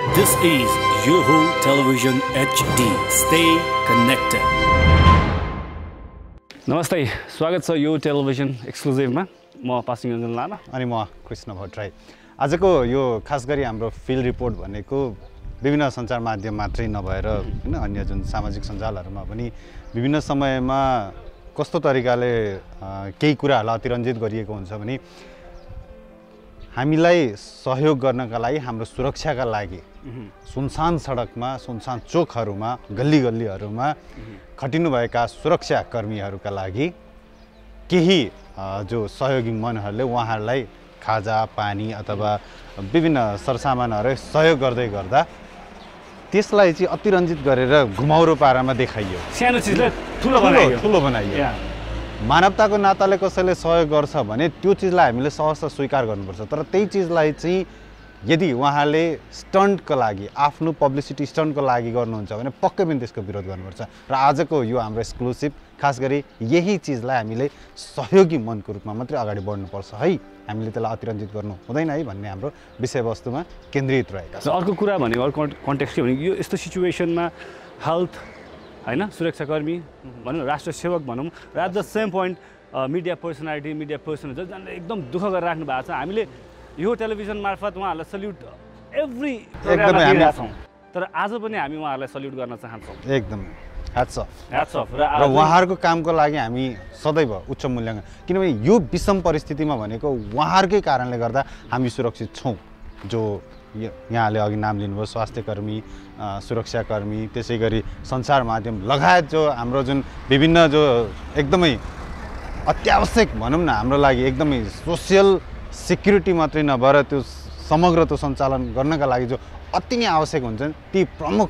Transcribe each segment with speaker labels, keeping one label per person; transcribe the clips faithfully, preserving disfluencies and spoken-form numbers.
Speaker 1: This is Yoho Television H D. Stay connected. नमस्ते, स्वागत छ यो टेलिभिजन एक्सक्लुजिभमा। म पासिङ रञ्जन लामा
Speaker 2: अनि म कृष्ण भट्टराई। आजको यो खास गरी हाम्रो फिल्ड रिपोर्ट भनेको विभिन्न सञ्चार माध्यम मात्रै नभएर हैन अन्य जुन सामाजिक सञ्जालहरुमा पनि विभिन्न समयमा कस्तो तरिकाले केही कुराहरुलाई अतिरञ्जित गरिएको हुन्छ भने हामीलाई सहयोग गर्नका लागि, हाम्रो सुरक्षाका लागि सुनसान सडकमा, सुनसान चोकहरुमा, गल्ली गल्लीहरुमा खटिनुभएका सुरक्षा कर्मीहरुका लागि केही जो सहयोगी मनहरुले उहाँहरुलाई खाजा, पानी अथवा विभिन्न सरसामानहरु सहयोग गर्दै गर्दा त्यसलाई चाहिँ अतिरञ्जित गरेर घुमाउरो पारामा देखाइयो।
Speaker 1: सानो चीजलाई ठुलो बनाइयो,
Speaker 2: ठुलो बनाइयो। मानवताको नाताले कसैले सहयोग गर्छ भने त्यो चीजलाई हामीले सहज स्वीकार गर्नुपर्छ। तर त्यही चीजलाई चाहिँ यदि उहाँले स्टन्टको लागि, आफ्नो पब्लिसिटी स्टन्टको लागि गर्नुहुन्छ भने पक्कै पनि त्यसको विरोध गर्नुपर्छ। र आजको यो हाम्रो एक्सक्लुसिभ खास गरी यही चीजलाई हामीले सहयोगी मनको रूपमा मात्रै अगाडि बढ्नुपर्छ है, हामीले त्यसलाई अतिरञ्जित गर्नु हुँदैन है भन्ने हाम्रो विषयवस्तुमा केन्द्रित रहेका छ।
Speaker 1: अर्को कुरा भनेको अर्को कन्टेक्स्ट के भने यो यस्तो सिचुएसनमा हेल्थ हैन, सुरक्षाकर्मी भनौँ, राष्ट्र सेवक भनौँ, र at the same point media personality, media person जसले एकदम दुःख गरेर राख्नु भएको छ। हामीले यो टेलिभिजन मार्फत उहाँहरूलाई सल्युट एभ्री प्रोग्राममा दिइरहेका छौँ, तर आज पनि हामी उहाँहरूलाई सल्युट गर्न चाहन्छौँ।
Speaker 2: एकदम ह्याट्स अफ,
Speaker 1: ह्याट्स अफ।
Speaker 2: र उहाँहरूको कामको लागि हामी सदैव उच्च मूल्याङ्कन, किनभने यो विषम परिस्थितिमा भनेको उहाँहरूकै कारणले गर्दा हामी सुरक्षित छौँ। जो यहाँले अघि नाम लिनुभयो स्वास्थ्यकर्मी, सुरक्षाकर्मी, त्यसै गरी सञ्चार माध्यम लगायत जो हाम्रो जुन विभिन्न जो एकदमै अत्यावश्यक भनौँ न हाम्रो लागि एकदमै सोसियल सिक्युरिटी मात्रै नभएर त्यो समग्र त्यो सञ्चालन गर्नका लागि जो अति नै आवश्यक हुन्छन् ती प्रमुख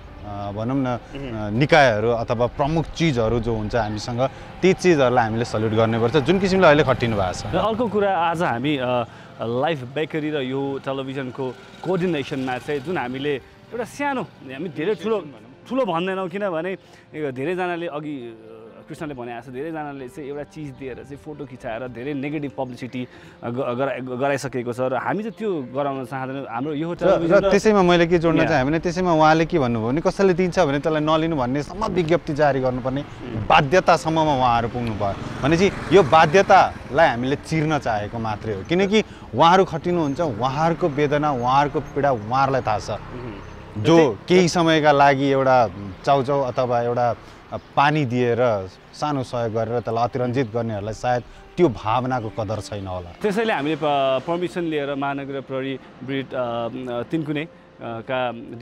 Speaker 2: भनौँ न निकायहरू अथवा प्रमुख चिजहरू जो हुन्छ हामीसँग, ती चिजहरूलाई हामीले सल्युट गर्नुपर्छ जुन किसिमले अहिले खटिनु भएको छ।
Speaker 1: र अर्को कुरा, आज हामी लाइफ बेकरी र यो टेलिभिजनको कोअर्डिनेसनमा चाहिँ जुन हामीले एउटा सानो, हामी धेरै ठुलो ठुलो भन्दैनौँ किनभने धेरैजनाले अघि कृष्णले भने जस्तो धेरैजनाले चाहिँ एउटा चिज दिएर चाहिँ फोटो खिचाएर धेरै नेगेटिभ पब्लिसिटी गराइसकेको छ र हामी चाहिँ त्यो गराउन चाहँदैनौँ। हाम्रो यो टेलिभिजन
Speaker 2: र त्यसैमा मैले के जोड्न चाहेँ भने त्यसैमा उहाँले के भन्नुभयो भने कसैले दिन्छ भने त्यसलाई नलिनु भन्नेसम्म विज्ञप्ति जारी गर्नुपर्ने बाध्यतासम्ममा उहाँहरू पुग्नु भयो भनेपछि यो बाध्यतालाई हामीले चिर्न चाहेको मात्रै हो, किनकि उहाँहरू खटिनुहुन्छ, उहाँहरूको वेदना, उहाँहरूको पीडा उहाँहरूलाई थाहा छ। जो केही समयका लागि एउटा चाउचाउ अथवा एउटा पानी दिएर सानो सहयोग गरेर त्यसलाई अतिरञ्जित गर्नेहरूलाई सायद त्यो भावनाको कदर छैन होला।
Speaker 1: त्यसैले हामीले पर्मिसन लिएर महानगर प्रहरी ब्रिड तिनकुने का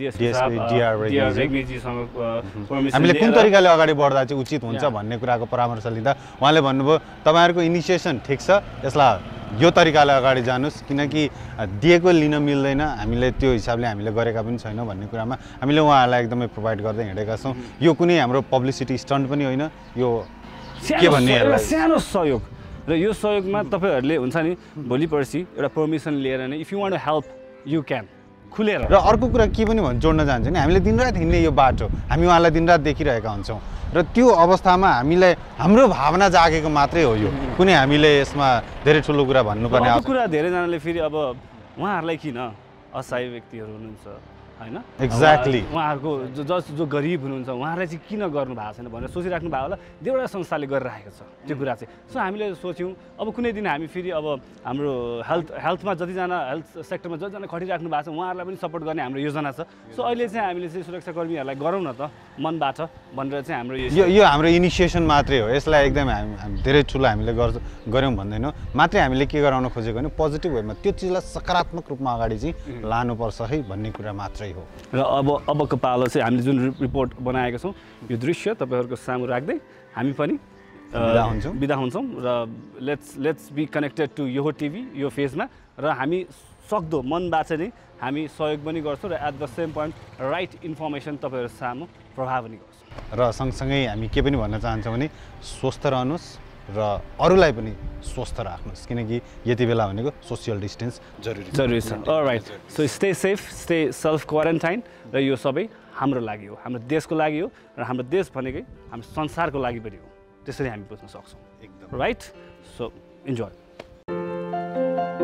Speaker 2: हामीले कुन तरिकाले अगाडि बढ्दा चाहिँ उचित हुन्छ भन्ने कुराको परामर्श लिँदा उहाँले भन्नुभयो तपाईँहरूको इनिसिएसन ठिक छ, यसलाई यो तरिकाले अगाडि जानुहोस्, किनकि दिएको लिन मिल्दैन, हामीले त्यो हिसाबले हामीले गरेका पनि छैनौँ भन्ने कुरामा हामीले उहाँहरूलाई एकदमै प्रोभाइड गर्दै हिँडेका छौँ। यो कुनै हाम्रो पब्लिसिटी स्टन्ट पनि होइन, यो के भन्ने
Speaker 1: सानो सहयोग। र यो सहयोगमा तपाईँहरूले हुन्छ नि भोलि पर्सि एउटा पर्मिसन लिएर नै if you want to help you can खुलेर।
Speaker 2: र अर्को कुरा के पनि भन् जोड्न चाहन्छु नि, हामीले दिनरात हिँड्ने यो बाटो हामी उहाँलाई दिनरात देखिरहेका हुन्छौँ र त्यो अवस्थामा हामीलाई हाम्रो भावना जागेको मात्रै हो। यो कुनै हामीले यसमा धेरै ठुलो कुरा भन्नुपर्ने
Speaker 1: कुरा धेरैजनाले फेरि अब उहाँहरूलाई किन असहाय व्यक्तिहरू हुनुहुन्छ हैन,
Speaker 2: एक्ज्याक्टली
Speaker 1: उहाँहरूको जो जस जो गरिब हुनुहुन्छ उहाँहरूलाई चाहिँ किन गर्नु भएको छैन भनेर सोचिराख्नु भएको होला। देउडा संस्थाले गरिरहेको छ त्यो कुरा चाहिँ। सो हामीले सोच्यौँ अब कुनै दिन हामी फेरि अब हाम्रो हेल्थ हेल्थमा जतिजना हेल्थ सेक्टरमा जतिजना खटिराख्नु भएको छ उहाँहरूलाई पनि सपोर्ट गर्ने हाम्रो योजना छ। सो अहिले चाहिँ हामीले चाहिँ सुरक्षाकर्मीहरूलाई गरौँ न त मनबाट भनेर चाहिँ हाम्रो
Speaker 2: यो यो हाम्रो इनिसिएसन मात्रै हो। यसलाई एकदमै हामी धेरै ठुलो हामीले गर्छ गऱ्यौँ भन्दैनौँ, मात्रै हामीले के गराउन खोजेको भने पोजिटिभ वेमा त्यो चिजलाई सकारात्मक रूपमा अगाडि चाहिँ लानुपर्छ है भन्ने कुरा मात्रै हो।
Speaker 1: र अब अबको पालो चाहिँ हामीले जुन रिपोर्ट बनाएका छौँ यो दृश्य तपाईँहरूको सामु राख्दै हामी पनि
Speaker 2: बिदा हुन्छौँ
Speaker 1: बिदा हुन्छौँ र let's let's be connected to यो टिभी यो फेजमा। र हामी सक्दो मनबाट नै हामी सहयोग पनि गर्छौँ र at the same point right information तपाईँहरू सामु प्रभाव पनि गर्छौँ।
Speaker 2: र सँगसँगै हामी के पनि भन्न चाहन्छौँ भने स्वस्थ रहनुहोस् र अरूलाई पनि स्वस्थ राख्नुहोस्, किनकि यति बेला भनेको सोसियल डिस्टेन्स जरुरी
Speaker 1: जरुरी छ। Alright, so stay safe, stay self quarantine र यो सबै हाम्रो लागि हो, हाम्रो देशको लागि हो र हाम्रो देश भनेकै हाम्रो संसारको लागि पनि हो, त्यसरी हामी बुझ्न सक्छौँ।
Speaker 2: एकदम
Speaker 1: राइट। So enjoy.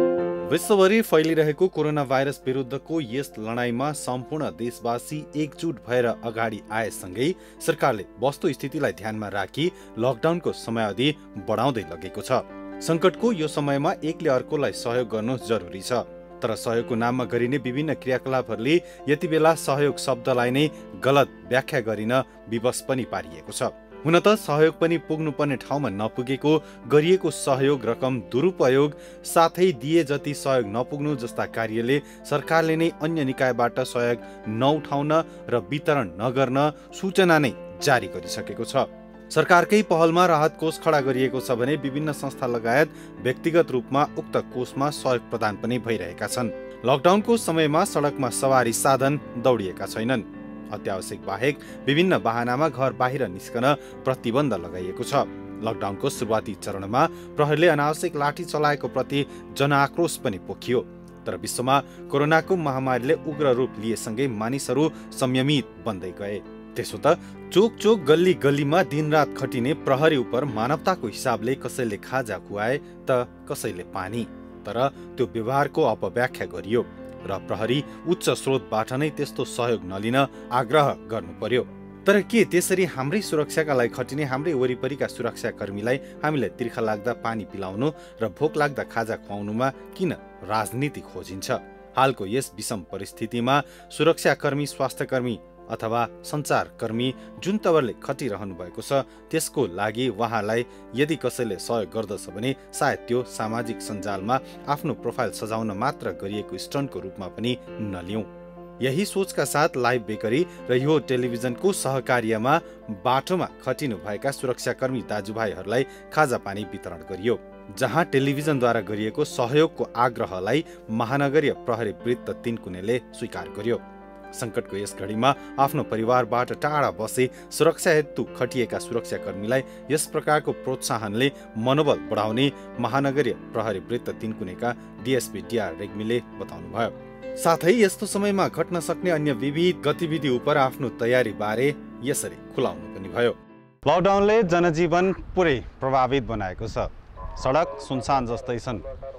Speaker 2: विश्वभरि फैलिरहेको कोरोना भाइरस विरुद्धको यस लडाईँमा सम्पूर्ण देशवासी एकजुट भएर अगाडि आएसँगै सरकारले वस्तुस्थितिलाई ध्यानमा राखी लकडाउनको समयावधि बढाउँदै लगेको छ। संकटको यो समयमा एकले अर्कोलाई सहयोग गर्नु जरुरी छ, तर सहयोगको नाममा गरिने विभिन्न क्रियाकलापहरूले यति बेला सहयोग शब्दलाई नै गलत व्याख्या गरिन विवश पनि पारिएको छ। हुन त सहयोग पनि पुग्नुपर्ने ठाउँमा नपुगेको, गरिएको सहयोग रकम दुरुपयोग साथै दिए जति सहयोग नपुग्नु जस्ता कार्यले सरकारले नै अन्य निकायबाट सहयोग नउठाउन र वितरण नगर्न सूचना नै जारी गरिसकेको छ। सरकारकै पहलमा राहत कोष खडा गरिएको छ भने विभिन्न संस्था लगायत व्यक्तिगत रूपमा उक्त कोषमा सहयोग प्रदान पनि भइरहेका छन्। लकडाउनको समयमा सडकमा सवारी साधन दौडिएका छैनन्। अत्यावश्यक बाहेक विभिन्न वाहनामा घर बाहिर निस्कन प्रतिबन्ध लगाइएको छ। लकडाउनको सुरुवाती चरणमा प्रहरीले अनावश्यक लाठी चलाएको प्रति जनआक्रोश पनि पोखियो, तर विश्वमा कोरोनाको महामारीले उग्र रूप लिएसँगै मानिसहरू संयमित बन्दै गए। त्यसो त चोक चोक गल्ली गल्लीमा दिनरात खटिने प्रहरी उप मानवताको हिसाबले कसैले खाजा खुवाए त कसैले पानी, तर त्यो व्यवहारको अपव्याख्या गरियो र प्रहरी उच्च स्रोतबाट नै त्यस्तो सहयोग नलिन आग्रह गर्नु पर्यो। तर के त्यसरी हाम्रै सुरक्षाका लागि खटिने हाम्रै वरिपरिका सुरक्षाकर्मीलाई हामीले तिर्खा लाग्दा पानी पिलाउनु र भोक लाग्दा खाजा खुवाउनुमा किन राजनीति खोजिन्छ? हालको यस विषम परिस्थितिमा सुरक्षाकर्मी, स्वास्थ्यकर्मी अथवा सञ्चारकर्मी जुन तवरले खटिरहनु भएको छ त्यसको लागि उहाँलाई यदि कसैले सहयोग गर्दछ भने सायद त्यो सामाजिक सञ्जालमा आफ्नो प्रोफाइल सजाउन मात्र गरिएको स्टन्टको रूपमा पनि नलियौं। यही सोचका साथ लाइभ बेकरी र यो टेलिभिजनको सहकार्यमा बाटोमा खटिनु भएका सुरक्षाकर्मी दाजुभाइहरूलाई खाजा पानी वितरण गरियो, जहाँ टेलिभिजनद्वारा गरिएको सहयोगको आग्रहलाई महानगरीय प्रहरी वृत्त तीनकुनेले स्वीकार गर्यो। संकटको यस घडीमा आफ्नो परिवारबाट टाढा बसे सुरक्षा हेतु खटिएका सुरक्षाकर्मीलाई यस प्रकारको प्रोत्साहनले मनोबल बढाउने महानगरीय प्रहरी वृत्त तीनकुनेका डीएसपी डीआर रेग्मीले बताउनुभयो। साथै यस्तो समयमा घट्न सक्ने अन्य विविध गतिविधि उप आफ्नो तयारी बारे यसरी खुलाउनु पनि भयो। लकडाउनले जनजीवन पुरै प्रभावित बनाएको छ। सडक सुनसान जस्तै छन्।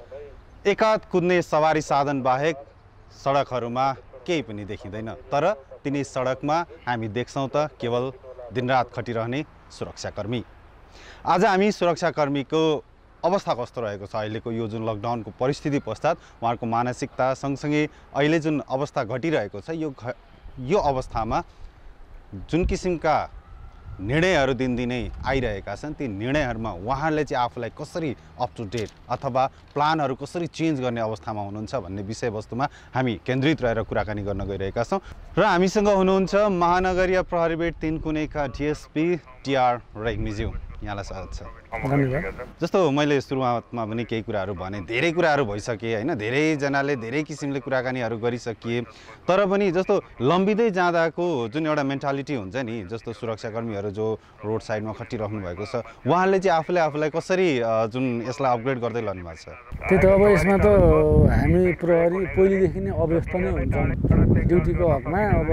Speaker 2: एकात कुद्ने सवारी साधन बाहेक सडकहरूमा केही पनि देखिँदैन, तर तिनी सडकमा हामी देख्छौँ त केवल दिनरात खटिरहने सुरक्षाकर्मी। आज हामी सुरक्षाकर्मीको अवस्था कस्तो रहेको छ, अहिलेको यो जुन लकडाउनको परिस्थिति पश्चात उहाँहरूको मानसिकता सँगसँगै अहिले जुन अवस्था घटिरहेको छ यो यो अवस्थामा जुन किसिमका निर्णयहरू दिनदिनै आइरहेका छन् ती निर्णयहरूमा उहाँहरूले चाहिँ आफूलाई कसरी अप टु डेट अथवा प्लानहरू कसरी चेन्ज गर्ने अवस्थामा हुनुहुन्छ भन्ने विषयवस्तुमा हामी केन्द्रित रहेर कुराकानी गर्न गइरहेका छौँ। र हामीसँग हुनुहुन्छ महानगरीय प्रहरी वृत्त तीनकुनेका डीएसपी डीआर रेग्मीज्यू, यहाँलाई स्वागत छ। धन्यवाद। जस्तो मैले सुरुवातमा पनि केही कुराहरू भने, धेरै कुराहरू भइसके होइन, धेरैजनाले धेरै किसिमले कुराकानीहरू गरिसकिए, तर पनि जस्तो लम्बिँदै जाँदाको जुन एउटा मेन्टालिटी हुन्छ नि, जस्तो सुरक्षाकर्मीहरू जो रोड साइडमा खटिरहनु भएको छ उहाँले चाहिँ आफूले आफूलाई कसरी जुन यसलाई अपग्रेड गर्दै लानु भएको छ?
Speaker 3: त्यही त अब यसमा त हामी प्रहरी पहिलेदेखि नै अभ्यस्त नै हुन्छ ड्युटीको हकमा। अब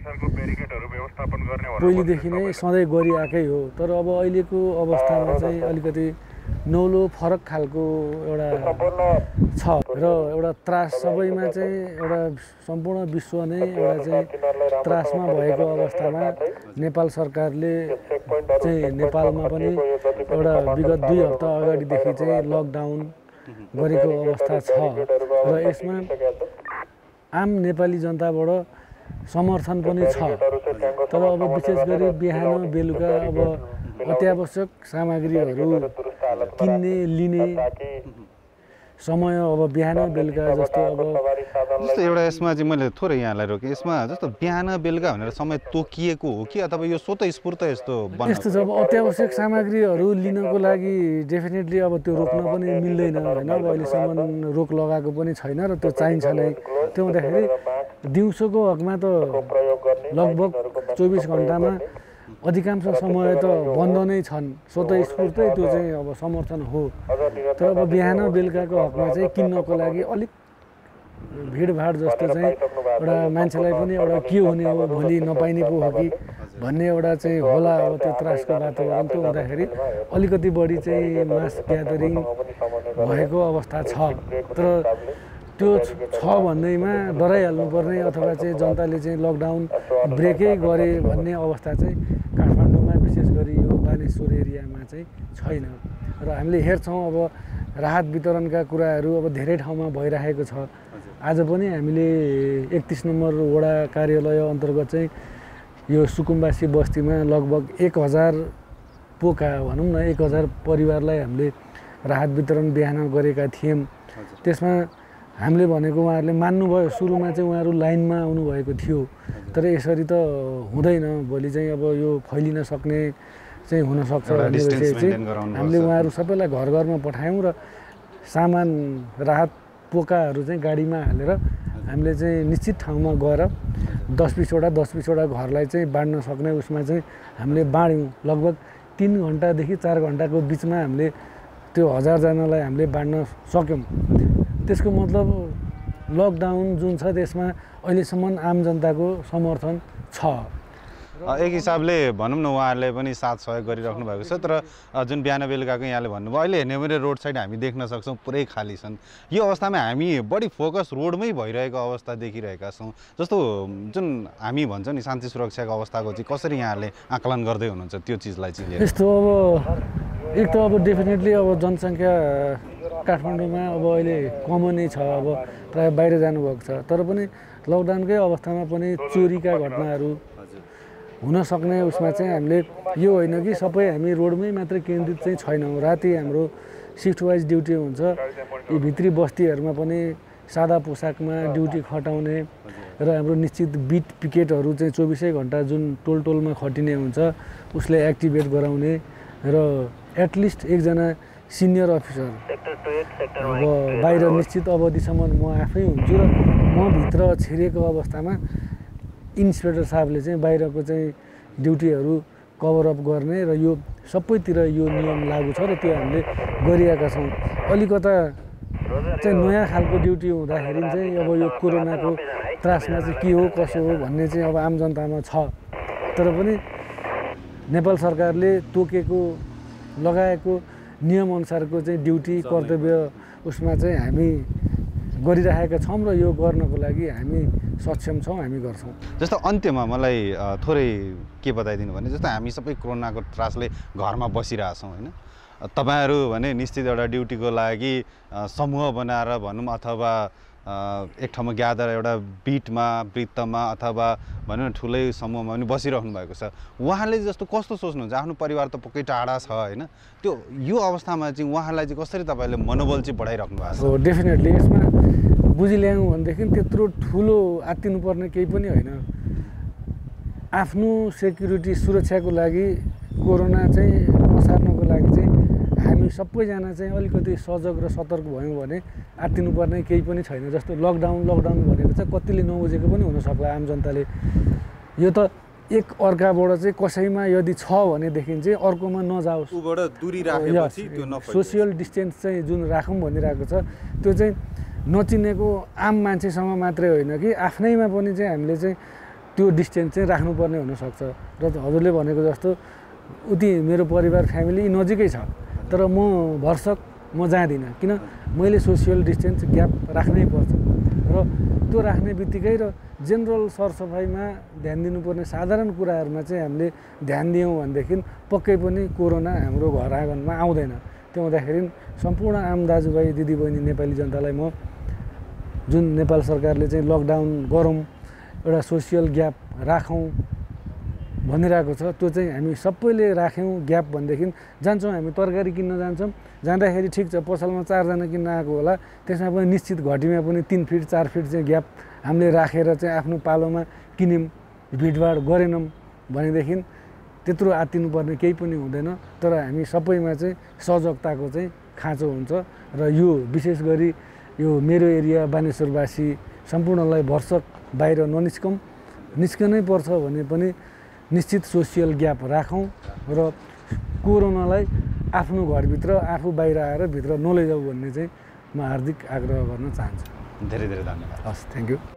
Speaker 3: पहिलेदेखि नै सधैँ गरिआएकै हो, तर अब अहिलेको अवस्थामा चाहिँ अलिकति नौलो फरक खालको एउटा छ र एउटा त्रास सबैमा चाहिँ एउटा सम्पूर्ण विश्व नै एउटा चाहिँ त्रासमा भएको अवस्थामा नेपाल सरकारले चाहिँ नेपालमा पनि एउटा विगत दुई हप्ता अगाडिदेखि चाहिँ लकडाउन गरेको अवस्था छ र यसमा आम नेपाली जनताबाट समर्थन पनि छ। तर अब विशेष गरी बिहान बेलुका अब अत्यावश्यक सामग्रीहरू किन्ने लिने समय अब बिहान बेलुका जस्तो अब
Speaker 2: जस्तो एउटा यसमा चाहिँ मैले थोरै यहाँलाई रोकेँ, यसमा जस्तो बिहान बेलुका भनेर समय तोकिएको हो कि अथवा यो स्वतस्फूर्त यस्तो
Speaker 3: यस्तो छ? अब अत्यावश्यक सामग्रीहरू लिनको लागि डेफिनेटली अब त्यो रोक्न पनि मिल्दैन होइन। अब अहिलेसम्म रोक लगाएको पनि छैन र त्यो चाहिन्छ नै। त्यो हुँदाखेरि दिउँसोको हकमा त लगभग चौबिस घन्टामा अधिकांश समय त बन्द नै छन्, स्वतस्फूर्तै त्यो चाहिँ अब समर्थन हो। तर अब बिहान बेलुकाको हकमा चाहिँ किन्नको लागि अलिक भिडभाड जस्तो चाहिँ एउटा मान्छेलाई पनि एउटा के हुने हो, भोलि नपाइने पो हो कि भन्ने एउटा चाहिँ होला अब त्यो त्रासको वातावरण त्यो हुँदाखेरि अलिकति बढी चाहिँ मास ग्यादरिङ भएको अवस्था छ। तर त्यो छ भन्दैमा डराइहाल्नुपर्ने अथवा चाहिँ जनताले चाहिँ लकडाउन ब्रेकै गरे भन्ने अवस्था चाहिँ काठमाडौँमा विशेष गरी यो बानेश्वर एरियामा चाहिँ छैन। र हामीले हेर्छौँ अब राहत वितरणका कुराहरू अब धेरै ठाउँमा भइरहेको छ। आज पनि हामीले एकतिस नम्बर वडा कार्यालय अन्तर्गत चाहिँ यो सुकुम्बासी बस्तीमा लगभग एक हजार पोका भनौँ न एक हजार परिवारलाई हामीले राहत वितरण बिहान गरेका थियौँ। त्यसमा हामीले भनेको उहाँहरूले मान्नुभयो। सुरुमा चाहिँ उहाँहरू लाइनमा आउनुभएको थियो, तर यसरी त हुँदैन, भोलि चाहिँ अब यो फैलिन सक्ने चाहिँ हुनसक्छ भनेपछि चाहिँ हामीले उहाँहरू सबैलाई घर घरमा पठायौँ र सामान राहत पोकाहरू चाहिँ गाडीमा हालेर हामीले चाहिँ निश्चित ठाउँमा गएर दस बिसवटा दस बिसवटा घरलाई चाहिँ बाँड्न सक्ने उसमा चाहिँ हामीले बाँड्यौँ। लगभग तिन घन्टादेखि चार घन्टाको बिचमा हामीले त्यो हजारजनालाई हामीले बाँड्न सक्यौँ। त्यसको मतलब लकडाउन जुन छ त्यसमा अहिलेसम्म आम जनताको समर्थन छ।
Speaker 2: एक हिसाबले भनौँ न उहाँहरूले पनि साथ सहयोग गरिराख्नु भएको छ। तर जुन बिहान बेलुकाको यहाँले भन्नुभयो अहिले हेर्ने भने रोड साइड हामी देख्न सक्छौँ पुरै खाली छन्। यो अवस्थामा हामी बढी फोकस रोडमै भइरहेको अवस्था देखिरहेका छौँ। जस्तो जुन हामी भन्छौँ नि शान्ति सुरक्षाको अवस्थाको चाहिँ कसरी यहाँहरूले आकलन गर्दै हुनुहुन्छ त्यो चिजलाई चाहिँ?
Speaker 3: यस्तो अब एक त अब डेफिनेटली अब जनसङ्ख्या काठमाडौँमा अब अहिले कमनै छ, अब प्रायः बाहिर जानुभएको छ। तर पनि लकडाउनकै अवस्थामा पनि चोरीका घटनाहरू हुन सक्ने उसमा चाहिँ हामीले यो होइन कि सबै हामी रोडमै मात्रै केन्द्रित चाहिँ छैनौँ। राति हाम्रो सिफ्ट वाइज ड्युटी हुन्छ। यी भित्री बस्तीहरूमा पनि सादा पोसाकमा ड्युटी खटाउने र हाम्रो निश्चित बिट पिकेटहरू चाहिँ चौबिसै घन्टा जुन टोल टोलमा खटिने हुन्छ उसले एक्टिभेट गराउने र एटलिस्ट एकजना सिनियर अफिसर अब बाहिर निश्चित अवधिसम्म म आफै हुन्छु र म भित्र छिरेको अवस्थामा इन्सपेक्टर साहबले चाहिँ बाहिरको चाहिँ ड्युटीहरू कभरअप गर्ने र यो सबैतिर यो नियम लागू छ र त्यो हामीले गरिरहेका छौँ। अलिकता चाहिँ नयाँ खालको ड्युटी हुँदाखेरि चाहिँ अब यो कोरोनाको त्रासमा चाहिँ के हो कसो हो भन्ने चाहिँ अब आम जनतामा छ। तर पनि नेपाल सरकारले तोकेको लगाएको नियमअनुसारको चाहिँ ड्युटी कर्तव्य उसमा चाहिँ हामी गरिरहेका छौँ र यो गर्नको लागि हामी सक्षम छौँ, हामी गर्छौँ।
Speaker 2: जस्तो अन्त्यमा मलाई थोरै के बताइदिनु भने जस्तो हामी सबै कोरोनाको त्रासले घरमा बसिरहेछौँ होइन, तपाईँहरू भने निश्चित एउटा ड्युटीको लागि समूह बनाएर भनौँ अथवा एक ठाउँमा ग्यादर एउटा बिटमा वृत्तमा अथवा भनौँ न ठुलै समूहमा पनि बसिराख्नु भएको छ। उहाँले जस्तो कस्तो सोच्नुहुन्छ? आफ्नो परिवार त पक्कै टाढा छ होइन, त्यो यो अवस्थामा चाहिँ उहाँलाई चाहिँ कसरी तपाईँले मनोबल चाहिँ बढाइराख्नु भएको छ?
Speaker 3: हो डेफिनेटली यसमा बुझिल्यायौँ भनेदेखि त्यत्रो ठुलो आत्तिनुपर्ने केही पनि होइन। आफ्नो सेक्युरिटी सुरक्षाको लागि कोरोना चाहिँ नसार्नको लागि चाहिँ हामी सबैजना चाहिँ अलिकति सजग र सतर्क भयौँ भने आत्तिनुपर्ने केही पनि छैन। जस्तो लकडाउन लकडाउन भनेको चाहिँ कतिले नबुझेको पनि हुनसक्ला आम जनताले। यो त एक अर्काबाट चाहिँ कसैमा यदि छ भनेदेखि चाहिँ अर्कोमा नजाओस्, सोसियल डिस्टेन्स चाहिँ जुन राखौँ भनिरहेको छ त्यो चाहिँ नचिनेको आम मान्छेसँग मात्रै होइन कि आफ्नैमा पनि चाहिँ हामीले चाहिँ त्यो डिस्टेन्स चाहिँ राख्नुपर्ने हुनसक्छ। र हजुरले भनेको जस्तो उति मेरो परिवार फ्यामिली नजिकै छ तर म भरसक म जाँदिनँ, किन मैले सोसियल डिस्टेन्स ग्याप राख्नै पर्छ र त्यो राख्ने बित्तिकै र जेनरल सरसफाइमा ध्यान दिनुपर्ने साधारण कुराहरूमा चाहिँ हामीले ध्यान दियौँ भनेदेखि पक्कै पनि कोरोना हाम्रो घर आँगनमा आउँदैन। त्यो हुँदाखेरि सम्पूर्ण आम दाजुभाइ दिदीबहिनी नेपाली जनतालाई म जुन नेपाल सरकारले चाहिँ लकडाउन गरौँ एउटा सोसियल ग्याप राखौँ भनिरहेको छ त्यो चाहिँ हामी सबैले राख्यौँ ग्याप भनेदेखि जान्छौँ हामी तरकारी किन्न जान्छौँ, जाँदाखेरि ठिक छ पसलमा चारजना किन्न आएको होला त्यसमा पनि निश्चित घटीमा पनि तिन फिट चार फिट चाहिँ ग्याप हामीले राखेर चाहिँ आफ्नो पालोमा किन्यौँ, भिडभाड गरेनौँ भनेदेखि त्यत्रो आत्तिनुपर्ने केही पनि हुँदैन। तर हामी सबैमा चाहिँ सजगताको चाहिँ खाँचो हुन्छ र यो विशेष गरी यो मेरो एरिया बानेश्वरवासी सम्पूर्णलाई भरसक बाहिर ननिस्कौँ, निस्कनै पर्छ भने पनि निश्चित सोसियल ग्याप राखौँ र कोरोनालाई आफ्नो घरभित्र आफू बाहिर आएर भित्र नलैजाऊ भन्ने चाहिँ म हार्दिक आग्रह गर्न चाहन्छु।
Speaker 2: धेरै धेरै धन्यवाद।
Speaker 3: हस्, थ्याङ्क यू।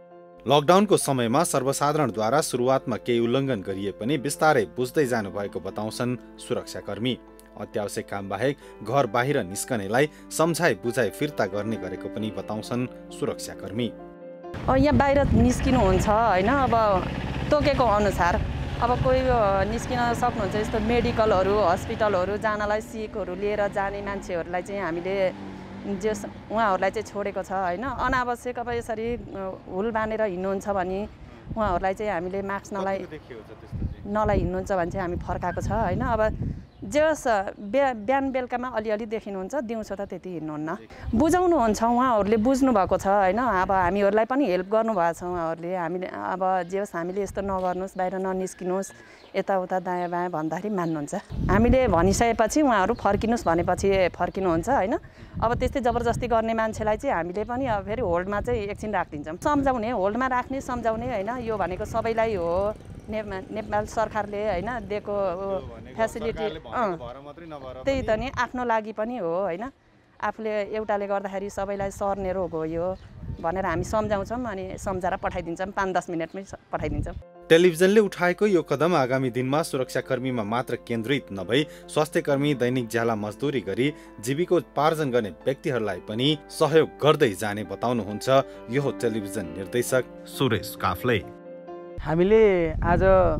Speaker 2: लकडाउनको समयमा सर्वसाधारणद्वारा सुरुवातमा केही उल्लङ्घन गरिए पनि बिस्तारै बुझ्दै जानुभएको बताउँछन् सुरक्षाकर्मी। अत्यावश्यक काम बाहेक घर बाहिर निस्कनेलाई सम्झाइ बुझाइ फिर्ता गर्ने गरेको पनि बताउँछन् सुरक्षाकर्मी।
Speaker 4: यहाँ बाहिर निस्किनुहुन्छ होइन, अब तोकेको अनुसार अब कोही निस्किन सक्नुहुन्छ, यस्तो मेडिकलहरू हस्पिटलहरू जानलाई सिकहरू लिएर जाने मान्छेहरूलाई चाहिँ हामीले जस उहाँहरूलाई चाहिँ छोडेको छ होइन। अनावश्यक अब यसरी हुल बाँधेर हिँड्नुहुन्छ भने उहाँहरूलाई चाहिँ हामीले मास्क नलाइ नलाइ हिँड्नुहुन्छ भने चाहिँ हामी फर्काएको छ होइन। अब जे होस् बिहा बिहान बेलुकामा अलिअलि देखिनुहुन्छ, दिउँसो त त्यति हिँड्नुहुन्न। बुझाउनुहुन्छ, उहाँहरूले बुझ्नु भएको छ होइन। अब हामीहरूलाई पनि हेल्प गर्नुभएको छ उहाँहरूले। हामीले अब जे होस् हामीले यस्तो नगर्नुहोस्, बाहिर ननिस्किनुहोस्, यताउता दायाँ बायाँ भन्दाखेरि मान्नुहुन्छ। हामीले भनिसकेपछि उहाँहरू फर्किनुहोस् भनेपछि फर्किनुहुन्छ होइन। अब त्यस्तै जबरजस्ती गर्ने मान्छेलाई चाहिँ हामीले पनि अब फेरि होल्डमा चाहिँ एकछिन राखिदिन्छौँ। सम्झाउने, होल्डमा राख्ने सम्झाउने होइन। यो भनेको सबैलाई हो, ने नेपाल सरकारले होइन दिएको फेसिलिटी। अँ त्यही त नि, आफ्नो लागि पनि हो होइन। आफूले एउटाले गर्दाखेरि सबैलाई सर्ने रोग हो यो भनेर हामी सम्झाउँछौँ, अनि सम्झाएर पठाइदिन्छौँ, पाँच दस मिनटमै पठाइदिन्छौँ।
Speaker 2: टेलिभिजनले उठाएको यो कदम आगामी दिनमा सुरक्षाकर्मीमा मात्र केन्द्रित नभई स्वास्थ्यकर्मी दैनिक ज्याला मजदुरी गरी जीविकोपार्जन गर्ने व्यक्तिहरूलाई पनि सहयोग गर्दै जाने बताउनुहुन्छ यो टेलिभिजन निर्देशक सुरेश काफ्ले।
Speaker 5: हामीले आज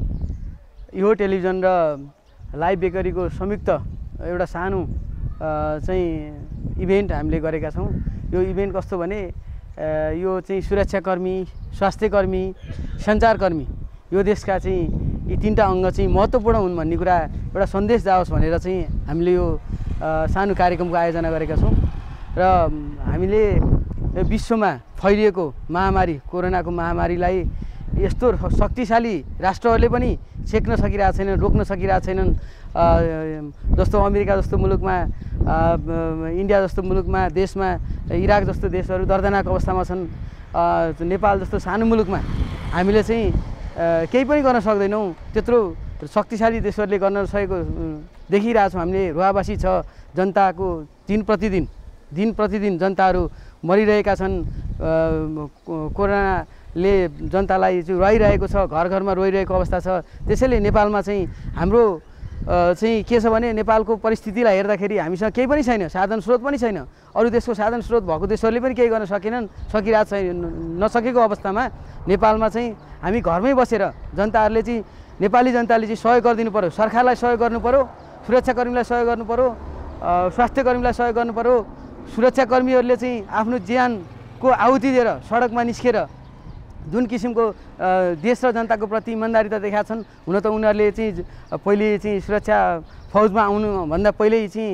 Speaker 5: यो टेलिभिजन र लाइभ बेकरीको संयुक्त एउटा सानो चाहिँ इभेन्ट हामीले गरेका छौँ। यो इभेन्ट कस्तो भने यो चाहिँ सुरक्षाकर्मी, स्वास्थ्यकर्मी, सञ्चारकर्मी, यो देशका चाहिँ यी तिनवटा अङ्ग चाहिँ महत्त्वपूर्ण हुन् भन्ने कुरा एउटा सन्देश जाओस् भनेर चाहिँ हामीले यो सानो कार्यक्रमको आयोजना गरेका छौँ। र हामीले विश्वमा फैलिएको महामारी कोरोनाको महामारीलाई यस्तो शक्तिशाली राष्ट्रहरूले पनि छेक्न सकिरहेको छैनन्, रोक्न सकिरहेको छैनन्। जस्तो अमेरिका जस्तो मुलुकमा, इन्डिया जस्तो मुलुकमा, देशमा, इराक जस्तो देशहरू दर्दनाक अवस्थामा छन्। नेपाल जस्तो सानो मुलुकमा हामीले चाहिँ केही पनि गर्न सक्दैनौँ। त्यत्रो शक्तिशाली देशहरूले गर्न सकेको देखिरहेछौँ हामीले। रुवाबासी छ, जनताको दिन प्रतिदिन दिन प्रतिदिन जनताहरू मरिरहेका छन्। कोरोनाले जनतालाई चाहिँ रोइरहेको छ, घर घरमा रोइरहेको अवस्था छ। त्यसैले नेपालमा चाहिँ हाम्रो चाहिँ के छ भने नेपालको परिस्थितिलाई हेर्दाखेरि हामीसँग केही पनि छैन, साधन स्रोत पनि छैन। अरू देशको साधन स्रोत भएको देशहरूले पनि केही गर्न सकेनन्, सकिरहेको छैन। नसकेको अवस्थामा नेपालमा चाहिँ हामी घरमै बसेर जनताहरूले चाहिँ नेपाली जनताले चाहिँ सहयोग गरिदिनु पऱ्यो। सरकारलाई सहयोग गर्नु पऱ्यो, सुरक्षाकर्मीलाई सहयोग गर्नु पऱ्यो, स्वास्थ्यकर्मीलाई सहयोग गर्नु पऱ्यो। सुरक्षाकर्मीहरूले चाहिँ आफ्नो ज्यानको आहुति दिएर सडकमा निस्केर जुन किसिमको देश र जनताको प्रति इमान्दारिता देखाएका छन्। हुन त उनीहरूले चाहिँ पहिले चाहिँ सुरक्षा फौजमा आउनुभन्दा पहिल्यै चाहिँ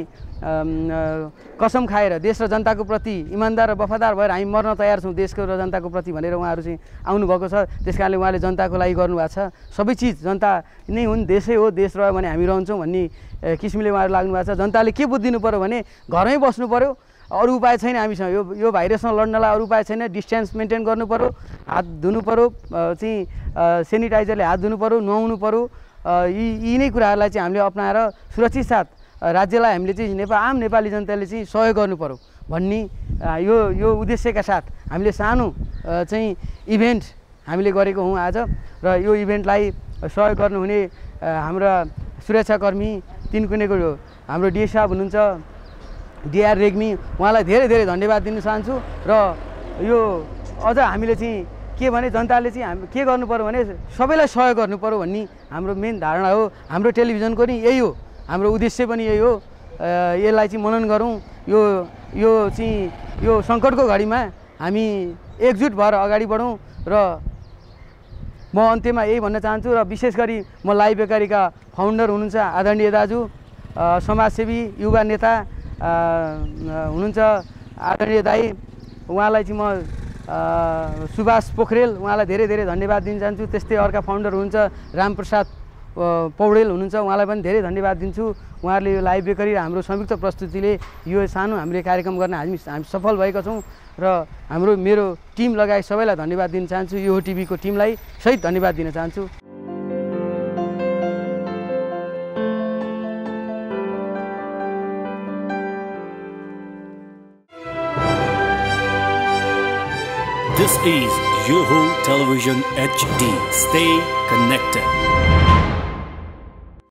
Speaker 5: कसम खाएर देश र जनताको प्रति इमान्दार र वफादार भएर हामी मर्न तयार छौँ देशको र जनताको प्रति भनेर उहाँहरू चाहिँ आउनुभएको छ। त्यस कारणले उहाँले जनताको लागि गर्नुभएको छ। सबै चिज जनता नै हुन्, देशै हो, देश रह्यो भने हामी रहन्छौँ भन्ने किसिमले उहाँहरू लाग्नु भएको छ। जनताले के बुझिदिनु पऱ्यो भने घरमै बस्नु पऱ्यो, अरू उपाय छैन हामीसँग। यो यो भाइरससँग लड्नलाई अरू उपाय छैन। डिस्टेन्स मेन्टेन गर्नु पऱ्यो, हात धुनु पऱ्यो, चाहिँ सेनिटाइजरले हात धुनु पऱ्यो, नुहाउनु पऱ्यो। यी यी नै कुराहरूलाई चाहिँ हामीले अप्नाएर सुरक्षित साथ राज्यलाई हामीले चाहिँ नेपाल आम नेपाली जनताले चाहिँ सहयोग गर्नु पऱ्यो भन्ने यो यो उद्देश्यका साथ हामीले सानो चाहिँ इभेन्ट हामीले गरेको हौँ आज। र यो इभेन्टलाई सहयोग गर्नुहुने हाम्रा सुरक्षाकर्मी तिन कुनेको हाम्रो डिए साहब हुनुहुन्छ, डिआर रेग्मी, उहाँलाई धेरै धेरै धन्यवाद दिन चाहन्छु। र यो अझ हामीले चाहिँ के भने जनताले चाहिँ हामी के गर्नु पऱ्यो भने सबैलाई सहयोग गर्नु पऱ्यो भन्ने हाम्रो मेन धारणा हो। हाम्रो टेलिभिजनको नि यही हो, हाम्रो उद्देश्य पनि यही हो। यसलाई चाहिँ मनन गरौँ। यो यो चाहिँ यो सङ्कटको घडीमा हामी एकजुट भएर अगाडि बढौँ। र म अन्त्यमा यही भन्न चाहन्छु। र विशेष गरी म लाइभ बेकरीका फाउन्डर हुनुहुन्छ आदरणीय दाजु, समाजसेवी युवा नेता हुनुहुन्छ आदरणीय दाई, उहाँलाई चाहिँ म सुभाष पोखरेल, उहाँलाई धेरै धेरै धन्यवाद दिन चाहन्छु। त्यस्तै अर्का फाउन्डर हुनुहुन्छ रामप्रसाद पौडेल हुनुहुन्छ, उहाँलाई पनि धेरै धन्यवाद दिन्छु। उहाँहरूले यो लाइभ बेकरी र हाम्रो संयुक्त प्रस्तुतिले यो सानो हामीले कार्यक्रम गर्न हामी हामी सफल भएका छौँ। र हाम्रो मेरो टिम लगायत सबैलाई धन्यवाद दिन चाहन्छु। यो टिभीको टिमलाई सहित धन्यवाद दिन चाहन्छु।
Speaker 6: This is Yoho Television H D. Stay connected.